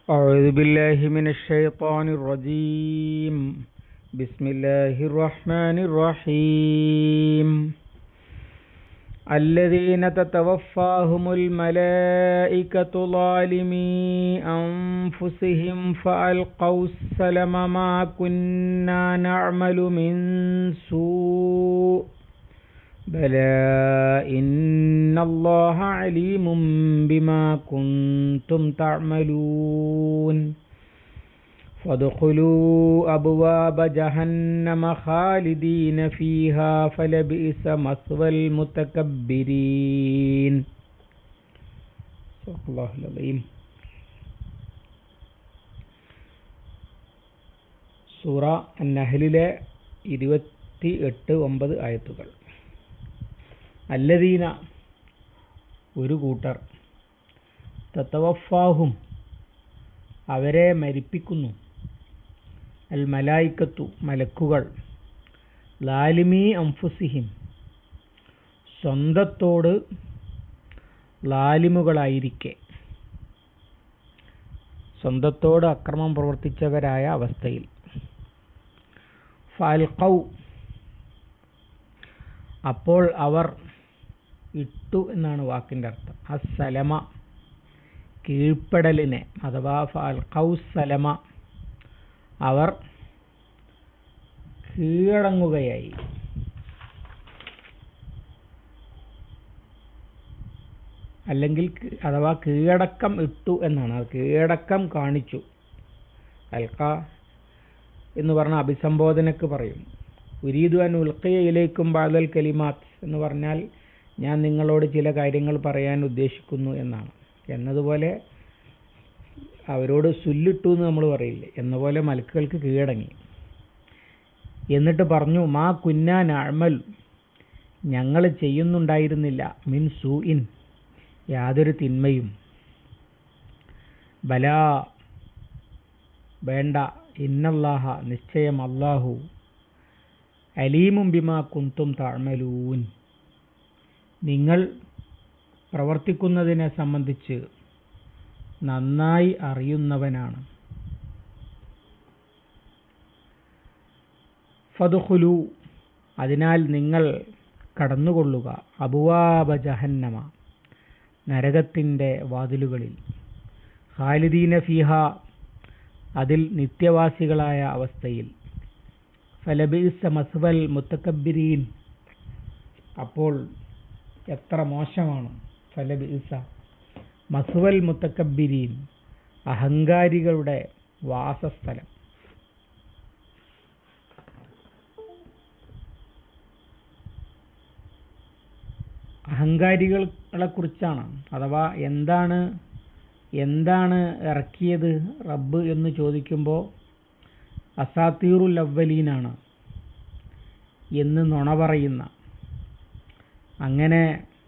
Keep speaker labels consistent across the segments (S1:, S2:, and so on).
S1: أعوذ بالله من الشيطان الرجيم. بسم الله الرحمن الرحيم. الذين تتوفاهم الملائكة ظالمي أنفسهم فألقوا السلم ما كنا نعمل من سوء بلى إن الله عليم بما كنتم تعملون فادخلوا أبواب جهنم خالدين فيها فلبئس مثوى المتكبرين. صدق الله العظيم. സൂറ അന്നഹലിലെ 28-9 ആയത്തുകൾ. അല്ലദീന ഒരു കൂട്ടർ, തതവഫാഹും അവരെ മരിപ്പിക്കുന്നു, അൽ മലായിക്കത്തു മലക്കുകൾ, ലാലിമി അംഫുസിഹിം സ്വന്തത്തോട് ലാലിമുകളായിരിക്കെ, സ്വന്തത്തോട് അക്രമം പ്രവർത്തിച്ചവരായ അവസ്ഥയിൽ. ഫൽഖൗ അപ്പോൾ അവർ ഇട്ടു എന്നാണ് വാക്കിൻ്റെ അർത്ഥം. അസ്സലമ കീഴ്പ്പെടലിനെ, അഥവാ ഫൽഖൗ സലമ അവർ കീഴടങ്ങുകയായി. അല്ലെങ്കിൽ അഥവാ കീഴടക്കം ഇട്ടു എന്നാണ്. അത് കീഴടക്കം കാണിച്ചു. അൽഖ എന്ന് പറഞ്ഞ അഭിസംബോധനക്ക് പറയും. ഉരീദു അൻ ഉൽഖിയ ഇലൈക്കും ബഅദൽ കലിമാത്ത് എന്ന് പറഞ്ഞാൽ ഞാൻ നിങ്ങളോട് ചില കാര്യങ്ങൾ പറയാൻ ഉദ്ദേശിക്കുന്നു എന്നാണ്. എന്നതുപോലെ അവരോട് സുല്ലിട്ടു എന്ന് നമ്മൾ പറയില്ലേ, എന്നപോലെ മലക്കുകൾക്ക് കീഴടങ്ങി. എന്നിട്ട് പറഞ്ഞു, മാ കുന്നാ നഅമൽ ഞങ്ങൾ ചെയ്യുന്നുണ്ടായിരുന്നില്ല, മിൻ സൂഇൻ യാതൊരു തിന്മയും, ബലാ വേണ്ട, ഇന്നല്ലാഹ നിശ്ചയം അല്ലാഹു, അലീമും ബിമാ കുന്തും തഅമലൂൻ നിങ്ങൾ പ്രവർത്തിക്കുന്നതിനെ സംബന്ധിച്ച് നന്നായി അറിയുന്നവനാണ്. ഫദ്ഖുലു അതിനാൽ നിങ്ങൾ കടന്നുകൊള്ളുക, അബുവാബ ജഹന്നമ നരകത്തിൻ്റെ വാതിലുകളിൽ, ഖാലിദീന ഫീഹ അതിൽ നിത്യവാസികളായ അവസ്ഥയിൽ, ഫലബിഇസ മസ്വൽ മുത്തകബ്ബിരീൻ അപ്പോൾ എത്ര മോശമാണ്, ഫലബിഇസ മസ്വൽ മുത്തകബ്ബിരീൻ അഹങ്കാരികളുടെ വാസസ്ഥലം. അഹങ്കാരികളെ കുറിച്ചാണ്. അഥവാ എന്താണ് ഇറക്കിയത് റബ്ബ് എന്ന് ചോദിക്കുമ്പോൾ അസാത്തീറുൽ അവ്വലീനാണ് എന്ന് നുണ പറയുന്ന, അങ്ങനെ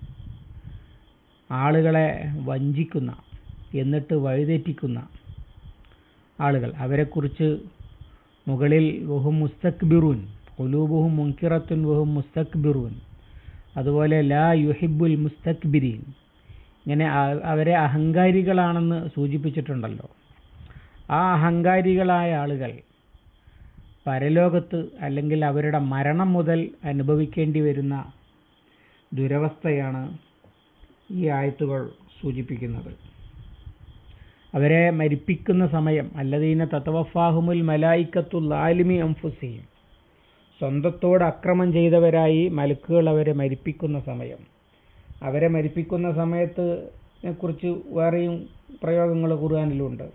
S1: ആളുകളെ വഞ്ചിക്കുന്ന, എന്നിട്ട് വഴിതെറ്റിക്കുന്ന ആളുകൾ, അവരെക്കുറിച്ച് മുകളിൽ വഹും മുസ്തക്ബിറൂൻ ഖുലൂബുഹും മുൻകിറത്തുൻ വഹും മുസ്തക്ബിറൂൻ, അതുപോലെ ലാ യുഹിബ്ബുൽ മുസ്തക്ബിരീൻ, ഇങ്ങനെ അവരെ അഹങ്കാരികളാണെന്ന് സൂചിപ്പിച്ചിട്ടുണ്ടല്ലോ. ആ അഹങ്കാരികളായ ആളുകൾ പരലോകത്ത് അല്ലെങ്കിൽ അവരുടെ മരണം മുതൽ അനുഭവിക്കേണ്ടി വരുന്ന ദുരവസ്ഥയാണ് ഈ ആയത്തുകൾ സൂചിപ്പിക്കുന്നത്. അവരെ മരിപ്പിക്കുന്ന സമയം, അല്ലദീന തതവഫാഹുമുൽ മലായിക്കത്തു ലാലിമി അൻഫുസിഹിം സ്വന്തത്തോട് അക്രമം ചെയ്തവരായി മലക്കുകൾ അവരെ മരിപ്പിക്കുന്ന സമയം. അവരെ മരിപ്പിക്കുന്ന സമയത്ത് കുറിച്ച് വേറെയും പ്രയോഗങ്ങൾ ഖുർആനിലുണ്ട്.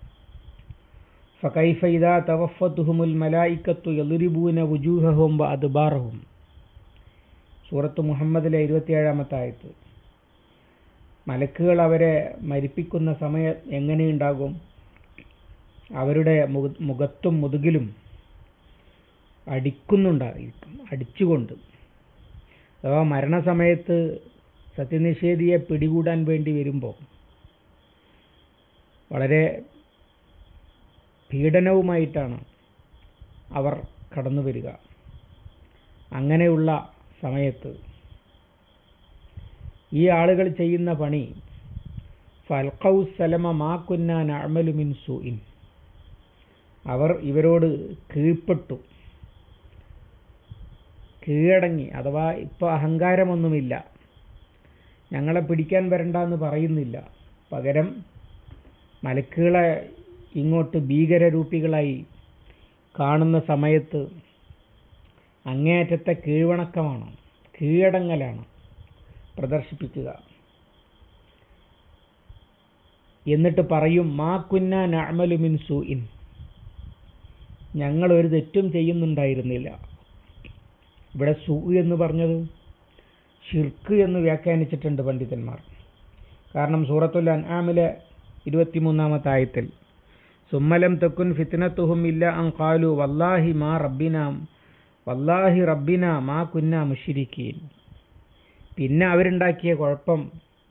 S1: ഫകൈഫ ഇദാ തവഫത്തുഹുമുൽ മലായിക്കത്തു യദ്രിബൂന വുജൂഹഹും വഅദ്ബാറഹും സൂറത്ത് മുഹമ്മദിലെ 27-ാമത്തെ ആയത്ത്. മലക്കുകൾ അവരെ മരിപ്പിക്കുന്ന സമയം എങ്ങനെയുണ്ടാകും? അവരുടെ മുഖത്തും മുതുകിലും അടിക്കുന്നുണ്ടായിരിക്കും, അടിച്ചുകൊണ്ട്. അഥവാ മരണസമയത്ത് സത്യനിഷേധിയെ പിടികൂടാൻ വേണ്ടി വരുമ്പോൾ വളരെ പീഡനവുമായിട്ടാണ് അവർ കടന്നു വരിക. അങ്ങനെയുള്ള സമയത്ത് ഈ ആളുകൾ ചെയ്യുന്ന പണി ഫൽഖൗ സലമ മാ കുന്നാ നഅമലു മിൻ സൂഇൻ. അവർ ഇവരോട് കീഴ്പ്പെട്ടു, കീഴടങ്ങി. അഥവാ ഇപ്പോൾ അഹങ്കാരമൊന്നുമില്ല, ഞങ്ങളെ പിടിക്കാൻ വരണ്ടെന്ന് പറയുന്നില്ല. പകരം മലക്കുകളെ ഇങ്ങോട്ട് ഭീകരരൂപികളായി കാണുന്ന സമയത്ത് അങ്ങേയറ്റത്തെ കീഴ്വണക്കമാണ്, കീഴടങ്ങലാണ് പ്രദർശിപ്പിക്കുക. എന്നിട്ട് പറയും മാ കുന്നാ നഅമലു മിൻ സൂഇൻ, ഞങ്ങൾ ഒരു തെറ്റും ചെയ്യുന്നുണ്ടായിരുന്നില്ല. ഇവിടെ സൂ എന്ന് പറഞ്ഞത് ഷിർക്ക് എന്ന് വ്യാഖ്യാനിച്ചിട്ടുണ്ട് പണ്ഡിതന്മാർ. കാരണം സൂറത്തുൽ അൻആമിലെ 23-ാമത്തെ ആയത്തിൽ സുമ്മലം തക്കുൻ ഫിത്നത്തുഹും ഇല്ല അൻ ഖാലു വല്ലാഹി റബ്ബിന മാ കുന്നാ മുശ്രിക്കീൻ. പിന്നെ അവരുണ്ടാക്കിയ കുഴപ്പം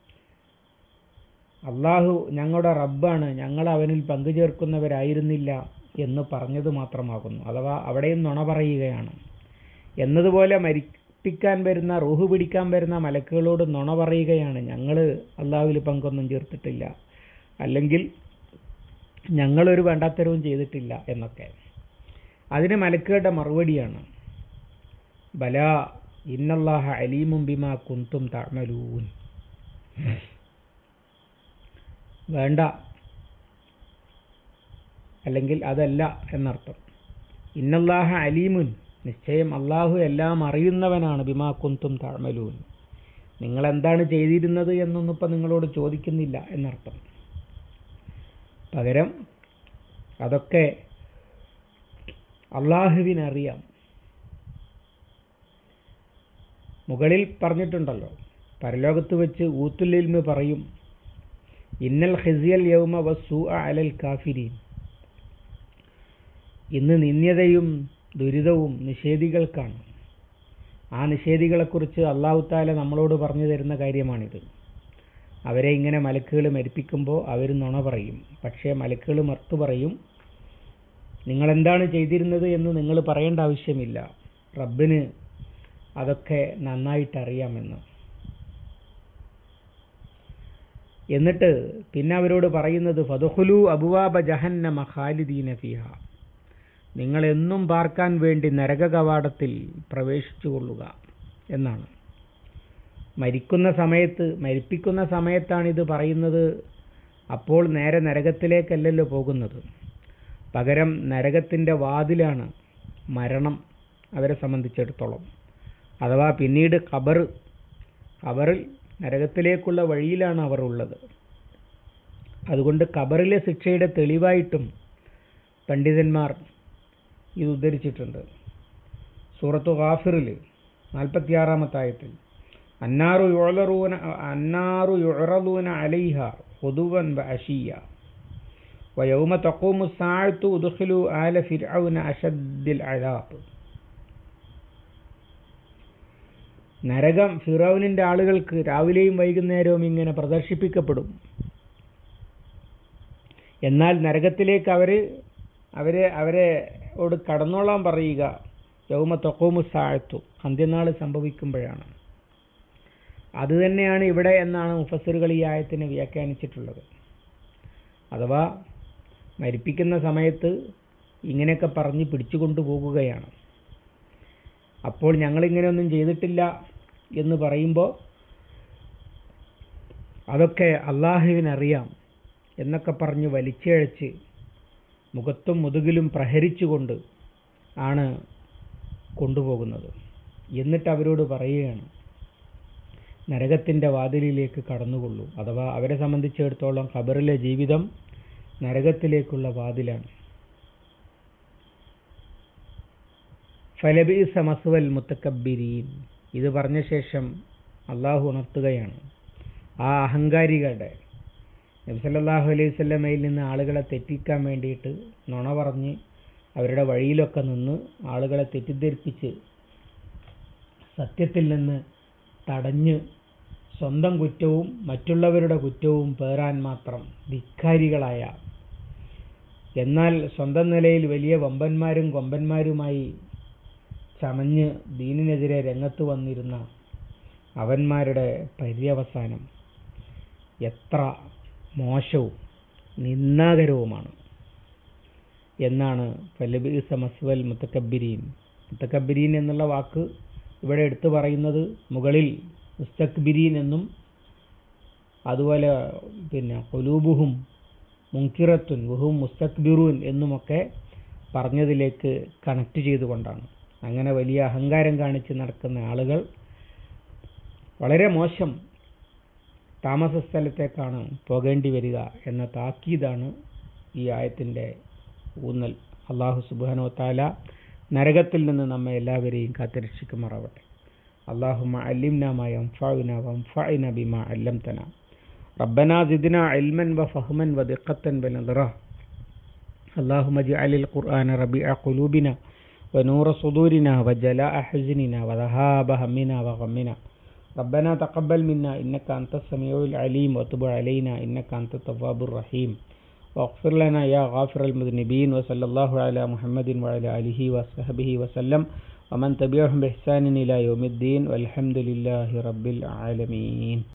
S1: അള്ളാഹു ഞങ്ങളുടെ റബ്ബാണ്, ഞങ്ങൾ അവനിൽ പങ്കുചേർക്കുന്നവരായിരുന്നില്ല എന്ന് പറഞ്ഞത് മാത്രമാകുന്നു. അഥവാ അവിടെയും നുണ പറയുകയാണ്. എന്നതുപോലെ മരിപ്പിക്കാൻ വരുന്ന, റൂഹ് പിടിക്കാൻ വരുന്ന മലക്കുകളോട് നുണ പറയുകയാണ്, ഞങ്ങൾ അള്ളാഹുവിൽ പങ്കൊന്നും ചേർത്തിട്ടില്ല, അല്ലെങ്കിൽ ഞങ്ങളൊരു വേണ്ടാത്തരവും ചെയ്തിട്ടില്ല എന്നൊക്കെ. അതിന് മലക്കുകളുടെ മറുപടിയാണ് ബലാ ഇന്നല്ലാഹ അലീമും ബിമാ കുന്തും തഅമലൂൻ. വേണ്ട, അല്ലെങ്കിൽ അതല്ല എന്നർത്ഥം. ഇന്നല്ലാഹ അലീമുൻ, നിശ്ചയം അള്ളാഹു എല്ലാം അറിയുന്നവനാണ്, ബിമാ കുന്തും തഅമലൂൻ, നിങ്ങൾ എന്താണ് ചെയ്തിരുന്നത് എന്നൊന്നും ഇപ്പം നിങ്ങളോട് ചോദിക്കുന്നില്ല എന്നർത്ഥം. പകരം അതൊക്കെ അള്ളാഹുവിനറിയാം. മുകളിൽ പറഞ്ഞിട്ടുണ്ടല്ലോ, പരലോകത്ത് വെച്ച് ഊത്തുൽ ഇൽമ് പറയും ഇന്നൽ ഖിസിയൽ യൗമ വസ്സൂഅ അലൽ കാഫിരീൻ, ഇന്ന് നിന്ദ്യതയും ദുരിതവും നിഷേധികൾക്കാണ്. ആ നിഷേധികളെക്കുറിച്ച് അല്ലാഹു തആല നമ്മളോട് പറഞ്ഞു തരുന്ന കാര്യമാണിത്. അവരെ ഇങ്ങനെ മലക്കുകൾ മരിപ്പിക്കുമ്പോൾ അവർ നുണ പറയും. പക്ഷേ മലക്കുകൾ മറുത്തു പറയും, നിങ്ങളെന്താണ് ചെയ്തിരുന്നത് എന്ന് നിങ്ങൾ പറയേണ്ട ആവശ്യമില്ല, റബ്ബിന് അതൊക്കെ നന്നായിട്ടറിയാമെന്ന്. എന്നിട്ട് പിന്നെ അവരോട് പറയുന്നത് ഫദ്ഖുലൂ അബ്വാബ ജഹന്നമ ഖാലിദീന ഫീഹാ, നിങ്ങൾ എന്നും പാർക്കാൻ വേണ്ടി നരക കവാടത്തിൽ പ്രവേശിച്ചു കൊള്ളുക എന്നാണ്. മരിപ്പിക്കുന്ന സമയത്താണിത് പറയുന്നത്. അപ്പോൾ നേരെ നരകത്തിലേക്കല്ലല്ലോ പോകുന്നത്, പകരം നരകത്തിൻ്റെ വാതിലാണ് മരണം അവരെ സംബന്ധിച്ചിടത്തോളം. അഥവാ പിന്നീട് ഖബറിൽ നരകത്തിലേക്കുള്ള വഴിയിലാണ് അവർ ഉള്ളത്. അതുകൊണ്ട് ഖബറിലെ ശിക്ഷയുടെ തെളിവായിട്ടും പണ്ഡിതന്മാർ ഇത് ഉദ്ധരിച്ചിട്ടുണ്ട്. സൂറത്തു ഗാഫിറിൽ 46-ാമത്തെ ആയത്തിൽ അന്നാറു യുഅറദൂന അലൈഹ ഖുദുവൻ വഅശിയ വയൗമ തഖൂമു സ്സാഅതു ഉദ്ഖിലൂ ആല ഫിർഔന അശദ്ദിൽ അദാബ്. നരകം ഫിറൗനിൻ്റെ ആളുകൾക്ക് രാവിലെയും വൈകുന്നേരവും ഇങ്ങനെ പ്രദർശിപ്പിക്കപ്പെടും. എന്നാൽ നരകത്തിലേക്ക് അവരോട് കടന്നോളാൻ പറയുക യൗമ തഖൂമു സ്സാഅതു, അന്ത്യനാൾ സംഭവിക്കുമ്പോഴാണ്. അതുതന്നെയാണ് ഇവിടെ എന്നാണ് മുഫസ്സിറുകൾ ഈ ആയത്തിനെ വ്യാഖ്യാനിച്ചിട്ടുള്ളത്. അഥവാ മരിപ്പിക്കുന്ന സമയത്ത് ഇങ്ങനെയൊക്കെ പറഞ്ഞ് പിടിച്ചുകൊണ്ടു പോകുകയാണ്. അപ്പോൾ ഞങ്ങളിങ്ങനെയൊന്നും ചെയ്തിട്ടില്ല എന്ന് പറയുമ്പോൾ അതൊക്കെ അള്ളാഹുവിനറിയാം എന്നൊക്കെ പറഞ്ഞ് വലിച്ചിഴച്ച് മുഖത്തും മുതുകിലും പ്രഹരിച്ചുകൊണ്ട് ആണ് കൊണ്ടുപോകുന്നത്. എന്നിട്ട് അവരോട് പറയുകയാണ് നരകത്തിൻ്റെ വാതിലിലേക്ക് കടന്നുകൊള്ളൂ. അഥവാ അവരെ സംബന്ധിച്ചിടത്തോളം ഖബറിലെ ജീവിതം നരകത്തിലേക്കുള്ള വാതിലാണ്. ഫലബിഇസ മസ്വൽ മുതകബ്ബിരീൻ, ഇത് പറഞ്ഞ ശേഷം അള്ളാഹു ഉണർത്തുകയാണ് ആ അഹങ്കാരികളുടെ, നബി സല്ലല്ലാഹു അലൈഹി വസല്ലമയിൽ നിന്ന് ആളുകളെ തെറ്റിക്കാൻ വേണ്ടിയിട്ട് നുണ പറഞ്ഞ് അവരുടെ വഴിയിലൊക്കെ നിന്ന് ആളുകളെ തെറ്റിദ്ധരിപ്പിച്ച് സത്യത്തിൽ നിന്ന് തടഞ്ഞ് സ്വന്തം കുറ്റവും മറ്റുള്ളവരുടെ കുറ്റവും പേറാൻ മാത്രം ധിക്കാരികളായ, എന്നാൽ സ്വന്തം നിലയിൽ വലിയ വമ്പന്മാരും കൊമ്പന്മാരുമായി ചമഞ്ഞ് ദീനിനെതിരെ രംഗത്ത് വന്നിരുന്ന അവന്മാരുടെ പര്യവസാനം എത്ര മോശവും നിന്ദാകരവുമാണ് എന്നാണ് ഫലബിഇസ മസ്വൽ മുതകബ്ബിരീൻ. മുതകബ്ബിരീൻ എന്നുള്ള വാക്ക് ഇവിടെ എടുത്തു പറയുന്നത് മുകളിൽ മുസ്തക്ബിരീൻ എന്നും അതുപോലെ ഖുലൂബുഹും മുൻകിറത്തുൻ വഹും മുസ്തക്ബിറൂൻ എന്നുമൊക്കെ പറഞ്ഞതിലേക്ക് കണക്ട് ചെയ്തുകൊണ്ടാണ്. അങ്ങനെ വലിയ അഹങ്കാരം കാണിച്ച് നടക്കുന്ന ആളുകൾ വളരെ മോശം താമസ സ്ഥലത്തേക്കാണ് പോകേണ്ടി വരിക എന്ന താക്കീതാണ് ഈ ആയത്തിൻ്റെ ഊന്നൽ. അല്ലാഹു സുബ്ഹാനഹു വ തആല നരകത്തിൽ നിന്ന് നമ്മെ എല്ലാവരെയും കാത്തുരക്ഷിക്കുമാറാവട്ടെ. അല്ലാഹുമ്മ അല്ലിംനാ മാ യൻഫഉനാ വൻഫഅനാ ബിമാ അല്ലംതനാ. റബ്ബനാ സിദ്നാ ഇൽമൻ വഫഹ്മൻ വദിഖത്തൻ വനദറ. അല്ലാഹുമ്മ ഇജ്അലിൽ ഖുർആന റബീഅ ഖുലൂബിനാ വനൂറ സുദൂരിനാ വജലാഅ ഹുസ്നിനാ വദഹാബ ഹമ്മിനാ വഗമ്മിനാ. ربنا تقبل منا إنك أنت السميع العليم وتب علينا إنك أنت التواب الرحيم واغفر لنا يا غافر المذنبين. وصلى الله على محمد وعلى آله وصحبه وسلم ومن تبعهم بإحسان إلى يوم الدين والحمد لله رب العالمين.